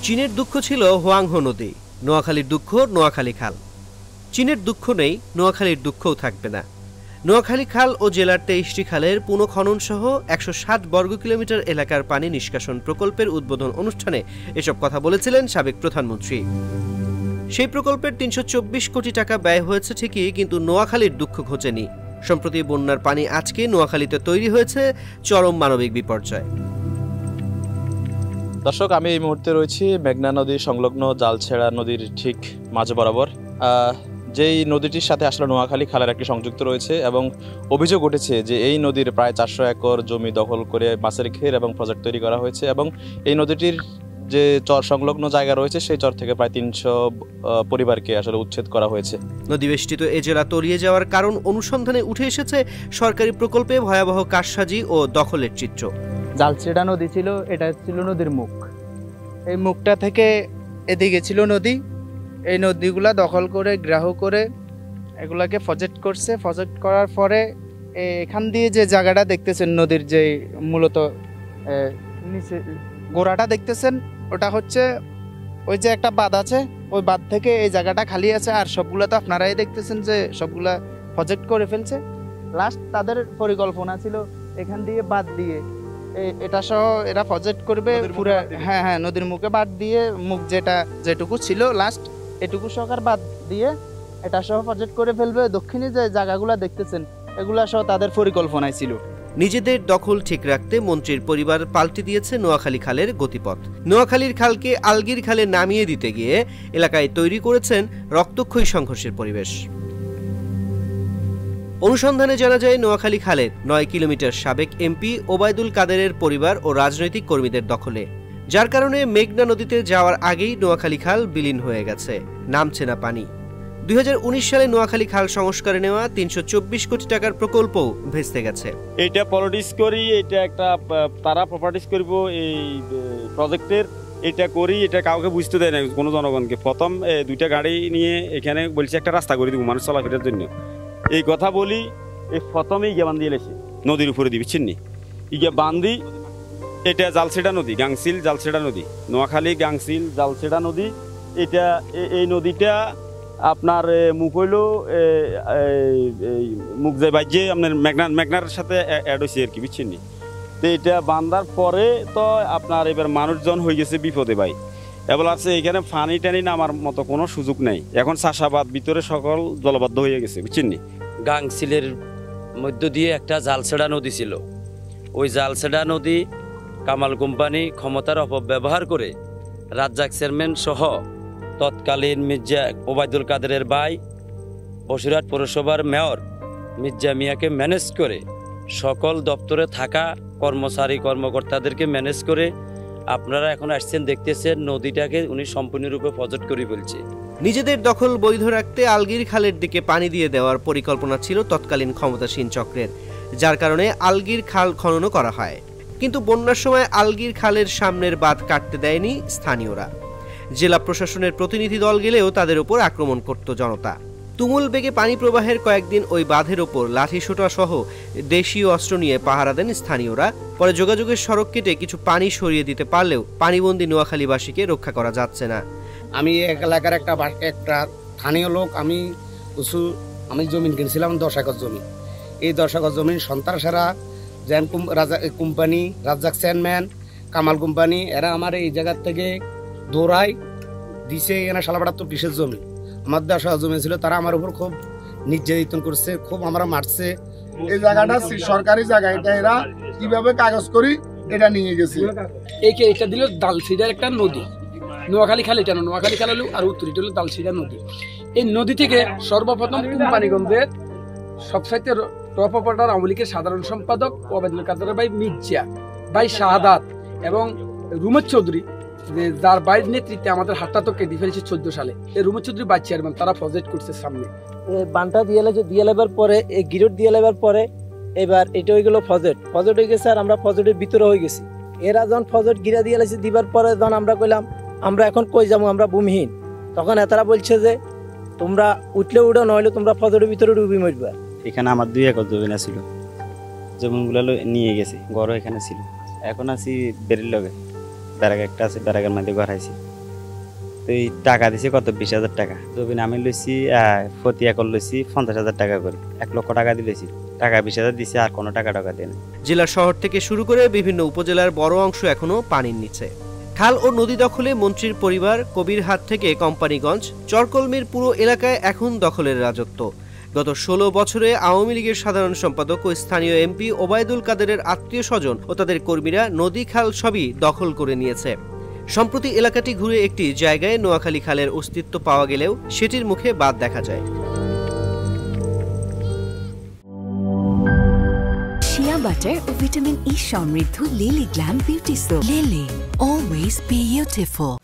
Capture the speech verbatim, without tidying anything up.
চীনের দুঃখ ছিল হোয়াংহো নদী, নোয়াখালীর দুঃখ নোয়াখালী খাল। চীনের দুঃখ নেই, নোয়াখালীর দুঃখও থাকবে না। নোয়াখালী খাল ও জেলার তেইশটি খালের পুনঃখনন সহ একশো ষাট বর্গ কিলোমিটার এলাকার পানি নিষ্কাশন প্রকল্পের উদ্বোধন অনুষ্ঠানে এসব কথা বলেছিলেন সাবেক প্রধানমন্ত্রী। সেই প্রকল্পের তিনশো চব্বিশ কোটি টাকা ব্যয় হয়েছে ঠিকই, কিন্তু নোয়াখালীর দুঃখ ঘোচেনি। সম্প্রতি বন্যার পানি আজকে নোয়াখালীতে তৈরি হয়েছে চরম মানবিক বিপর্যয়। দর্শক, আমি এই মুহূর্তে রয়েছি মেঘনা নদী সংলগ্ন জালছেড়া নদীর ঠিক মাঝ বরাবর। যেই নদীটির সাথে আসলে নোয়াখালী খালের একটি সংযুক্ত রয়েছে এবং অভিযোগ উঠেছে যে এই নদীর প্রায় চারশো একর জমি দখল করে মাছের ঘের এবং প্রজেক্ট তৈরি করা হয়েছে এবং এই নদীটির যে চর সংলগ্ন জায়গা রয়েছে সেই চর থেকে প্রায় তিনশো পরিবারকে আসলে উচ্ছেদ করা হয়েছে। নদী বেষ্টিত এ জেলা তলিয়ে যাওয়ার কারণ অনুসন্ধানে উঠে এসেছে সরকারি প্রকল্পে ভয়াবহ কারসাজি ও দখলের চিত্র। জালছেড়া নদী ছিল, এটা ছিল নদীর মুখ। এই মুখটা থেকে এদিকে ছিল নদী। এই নদীগুলা দখল করে গ্রাহ করে এগুলাকে প্রজেক্ট করছে। প্রজেক্ট করার পরে এখান দিয়ে যে জায়গাটা দেখতেছেন, নদীর যে মূলত নিচে গোড়াটা দেখতেছেন, ওটা হচ্ছে ওই যে একটা বাঁধ আছে, ওই বাঁধ থেকে এই জায়গাটা খালি আছে। আর সবগুলা তো আপনারাই দেখতেছেন যে সবগুলা প্রজেক্ট করে ফেলছে। লাস্ট তাদের পরিকল্পনা ছিল এখান দিয়ে বাঁধ দিয়ে এটা সহ এরা প্রজেক্ট করবে পুরো। হ্যাঁ হ্যাঁ নদীর মুখে বাঁধ দিয়ে মুখ যেটা যেটুকু ছিল লাস্ট এটুকু সহকার বাদ দিয়ে এটা সহ প্রজেক্ট করে ফেলবে। দক্ষিণে যে জায়গাগুলো দেখতেছেন এগুলা সহ তাদের পরিকল্পনায় ছিল। নিজেদের দখল ঠিক রাখতে মন্ত্রীর পরিবার পাল্টে দিয়েছে নোয়াখালী খালের গতিপথ। নোয়াখালীর খালকে আলগির খালে নামিয়ে দিতে গিয়ে এলাকায় তৈরি করেছেন রক্তক্ষয়ী সংঘর্ষের পরিবেশ। অনুসন্ধানে জানা যায় নোয়াখালী খালের নয় কিলোমিটার সাবেক এমপি ওবায়দুল কাদেরের পরিবার ও রাজনৈতিক কর্মীদের দখলে, যার কারণে মেঘনা নদীতে যাওয়ার আগেই নোয়াখালী খাল বিলীন হয়ে গেছে, নামছে না পানি। দুই হাজার উনিশ সালে নোয়াখালী খাল সংস্কারে নেওয়া তিনশো চব্বিশ কোটি টাকার প্রকল্পও ভেস্তে গেছে। এটা পলিটিক্স করি, এটা একটা তারা প্রপার্টিস করব এই প্রজেক্টের, এটা করি, এটা কাউকে বুঝতে দেয় না কোনো জনগণকে। প্রথম দুইটা গাড়ি নিয়ে এখানে বলছে একটা রাস্তা করে দিব মানুষ চলাফেরার জন্য। এই কথা বলি এই প্রথমেই ইয়ে বান্ধি এলেছে নদীর উপরে দিবি চিন্নি ইয়ে বান্ধি। এটা জালছেড়া নদী, গাংসিল জালছেড়া নদী, নোয়াখালী গাংসিল জালছেড়া নদী। এটা এই নদীটা আপনার মুখ হইল মুখ যে বাজ্যে আপনার মেঘনা মেঘনার সাথে অ্যাড হয়েছে আর কি, বুঝছেন নি। তো এটা বান্ধার পরে তো আপনার এবার মানুষজন হয়ে গেছে বিপদে ভাই। এবার আছে এখানে পানি টানি নামার মতো কোনো সুযোগ নেই। এখন চাষাবাদ ভিতরে সকল জলবদ্ধ হয়ে গেছে, বুঝছেন নি। গাংসিলের মধ্য দিয়ে একটা জালছেড়া নদী ছিল। ওই জালছেড়া নদী কামাল কোম্পানি ক্ষমতার অপব্যবহার করে রাজ্জাক চেয়ারম্যান সহ তৎকালীন মির্জা ওবায়দুল কাদেরের ভাই বসিরহাট পৌরসভার মেয়র মির্জা মিয়াকে ম্যানেজ করে সকল দপ্তরে থাকা কর্মচারী কর্মকর্তাদেরকে ম্যানেজ করে আপনারা এখন আসছেন দেখতেছেন নদীটাকে উনি সম্পূর্ণরূপে প্রজেক্ট করে ফেলছে। নিজেদের দখল বৈধ রাখতে আলগির খালের দিকে পানি দিয়ে দেওয়ার পরিকল্পনা ছিল তৎকালীন ক্ষমতাসীন চক্রের, যার কারণে আলগির খাল খননও করা হয়। কিন্তু বন্যার সময় আলগির খালের সামনের বাঁধ কাটতে দেয়নি স্থানীয়রা। জেলা প্রশাসনের প্রতিনিধি দল গেলেও তাদের উপর আক্রমণ করত জনতা। তুমুল বেগে পানি প্রবাহের কয়েকদিন ওই বাঁধের ওপর লাঠিসোঁটা সহ দেশীয় অস্ত্র নিয়ে পাহারা দেন স্থানীয়রা। পরে যোগাযোগের সড়ক কেটে কিছু পানি সরিয়ে দিতে পারলেও পানিবন্দী নোয়াখালীবাসীকে রক্ষা করা যাচ্ছে না। আমি এক এলাকার একটা একটা স্থানীয় লোক, আমি কিছু আমি জমি কিনছিলাম দশ একর জমি। এই দশ একর জমির সন্ত্রাসেরা জ্যান Raja company, Razzak chairman, Kamal company, এরা আমার এই জায়গার থেকে দৌড়াই দিছে। এখানে সালাপাড়া তো পিসের জমি, আমার দশ একর জমি ছিল। তারা আমার উপর খুব নির্যাতন করছে, খুব আমরা মারছে। এই জায়গাটা সরকারি জায়গা, এটা এরা কিভাবে কাগজ করি এটা নিয়ে গেছে। এই এটা দিল দালছিড়ার একটা নদী, নোয়াখালী খাল এটা না, নোয়াখালী খাল হলো আর উত্তর এটা হলো দালছিড়া নদী। এই নদী থেকে সর্বপ্রথম কোম্পানিগঞ্জের সবসাইতে টপ অপারেটর আওয়ামী লীগের সাধারণ সম্পাদক ওবায়দুল কাদেরের ভাই মির্জা ভাই শাহাদাত এবং রুমেশ চৌধুরী, যার বাইরের নেতৃত্বে আমাদের হাতটা তো কেটে ফেলেছে চোদ্দ সালে। এই রুমেশ চৌধুরী ভাইস চেয়ারম্যান, তারা প্রজেক্ট করছে সামনে। বানটা দিয়ে দিয়ে লেবার পরে এই গিরট দিয়ে লেবার পরে এবার এটা হয়ে গেল ফজেট ফজেট হয়ে গেছে। আর আমরা ফজেটের ভিতরে হয়ে গেছি। এরা যখন ফজেট গিরা দিয়ে লেছে দিবার পরে যখন আমরা কইলাম আমরা এখন কই যাবো, আমরা ভূমিহীন, তখন এতারা বলছে যে তোমরা উঠলে উঠো, নইলে তোমরা ফজরের ভিতরে ডুবি মরবা। এখানে আমার দুই একর জমি ছিল, জমিগুলো নিয়ে গেছে, ঘরও এখানে ছিল। এখন আছি বেরির লগে, ব্যারাক একটা আছে, ব্যারাকের মধ্যে ঘর আইছি। তো এই টাকা দিছে কত বিশ হাজার টাকা জমিন আমি লইছি প্রতি একর লইছি পঞ্চাশ হাজার টাকা করে এক লক্ষ টাকা দিলেছি টাকা বিশ হাজার দিছে আর কোনো টাকা টাকা দেয় না। জেলা শহর থেকে শুরু করে বিভিন্ন উপজেলার বড় অংশ এখনো পানির নিচে। খাল ও নদী দখলে মন্ত্রীর পরিবার, কবিরহাট থেকে কোম্পানিগঞ্জ, চরকলমির পুরো এলাকায় এখন দখলের রাজত্ব। গত ষোলো বছরে আওয়ামী লীগের সাধারণ সম্পাদক ও স্থানীয় এমপি ওবায়দুল কাদেরের আত্মীয় স্বজন ও তাদের কর্মীরা নদী খাল সবই দখল করে নিয়েছে। সম্প্রতি এলাকাটি ঘুরে একটি জায়গায় নোয়াখালী খালের অস্তিত্ব পাওয়া গেলেও সেটির মুখে বাদ দেখা যায়। শিয়া বাটার ও ভিটামিন ই সমৃদ্ধ Lily glam beauty soap. Lily, always beautiful.